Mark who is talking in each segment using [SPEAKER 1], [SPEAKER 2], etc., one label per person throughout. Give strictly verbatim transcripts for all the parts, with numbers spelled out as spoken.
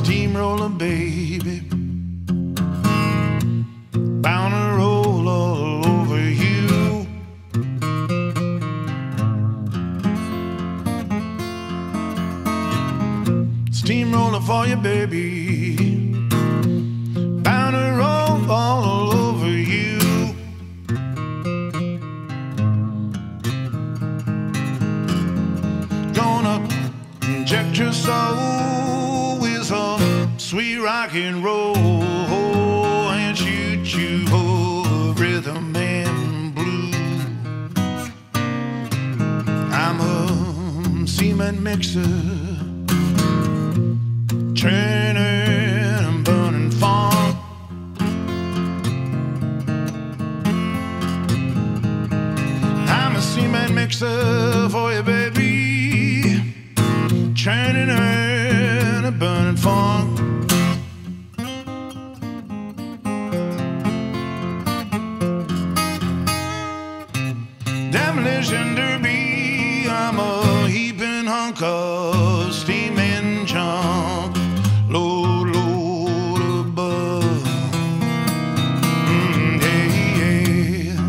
[SPEAKER 1] steamroller, baby, bound to roll all over you. Steamroller for you, baby, bound to roll all over you. Gonna inject your soul with some sweet rock and roll and shoot you over rhythm and blues. I'm a cement mixer, churning and burning funk. I'm a cement mixer for you, baby, churning and burning funk. Demolition derby, I'm a heaping hunk of steaming junk. Load, load above. Mm, yeah, yeah.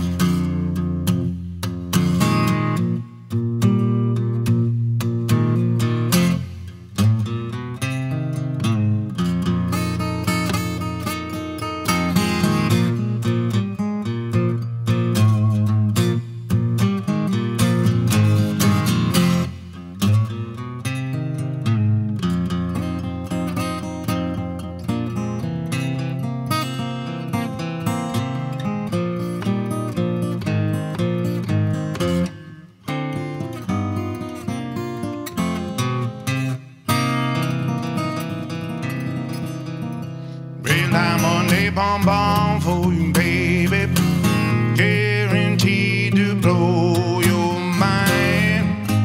[SPEAKER 1] I'm a napalm bomb for you, baby, guaranteed to blow your mind.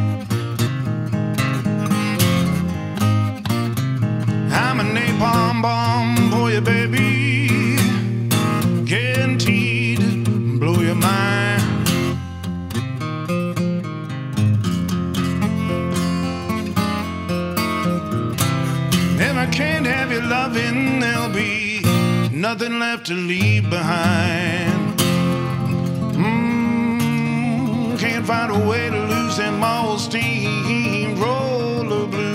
[SPEAKER 1] I'm a napalm bomb for you, baby, guaranteed to blow your mind. If I can't have your loving, there'll be nothing left to leave behind. Mm, can't find a way to lose them old steamroller blues.